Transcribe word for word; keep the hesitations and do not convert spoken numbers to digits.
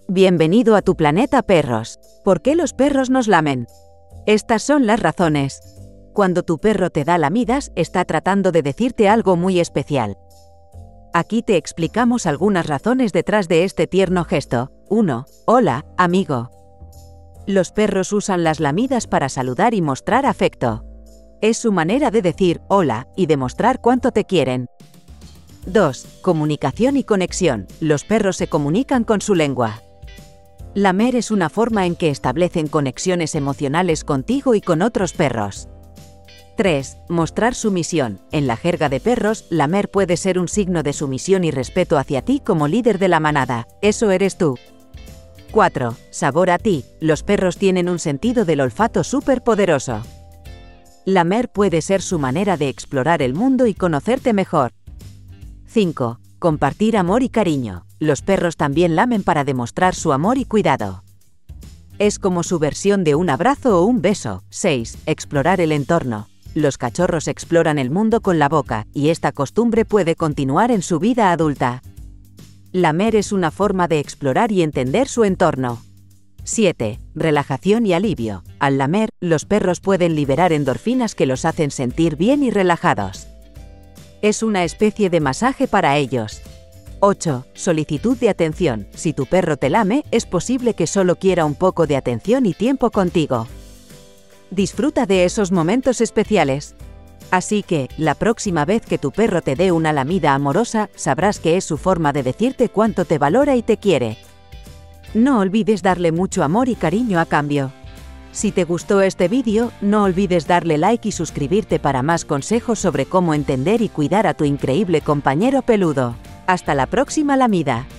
Bienvenido a tu planeta perros. ¿Por qué los perros nos lamen? Estas son las razones. Cuando tu perro te da lamidas, está tratando de decirte algo muy especial. Aquí te explicamos algunas razones detrás de este tierno gesto. uno. Hola, amigo. Los perros usan las lamidas para saludar y mostrar afecto. Es su manera de decir hola y demostrar cuánto te quieren. dos. Comunicación y conexión. Los perros se comunican con su lengua. Lamer es una forma en que establecen conexiones emocionales contigo y con otros perros. tres. Mostrar sumisión. En la jerga de perros, lamer puede ser un signo de sumisión y respeto hacia ti como líder de la manada. Eso eres tú. cuatro. Sabor a ti. Los perros tienen un sentido del olfato súper poderoso. Lamer puede ser su manera de explorar el mundo y conocerte mejor. cinco. Compartir amor y cariño. Los perros también lamen para demostrar su amor y cuidado. Es como su versión de un abrazo o un beso. seis. Explorar el entorno. Los cachorros exploran el mundo con la boca, y esta costumbre puede continuar en su vida adulta. Lamer es una forma de explorar y entender su entorno. siete. Relajación y alivio. Al lamer, los perros pueden liberar endorfinas que los hacen sentir bien y relajados. Es una especie de masaje para ellos. ocho. Solicitud de atención. Si tu perro te lame, es posible que solo quiera un poco de atención y tiempo contigo. Disfruta de esos momentos especiales. Así que, la próxima vez que tu perro te dé una lamida amorosa, sabrás que es su forma de decirte cuánto te valora y te quiere. No olvides darle mucho amor y cariño a cambio. Si te gustó este vídeo, no olvides darle like y suscribirte para más consejos sobre cómo entender y cuidar a tu increíble compañero peludo. Hasta la próxima lamida.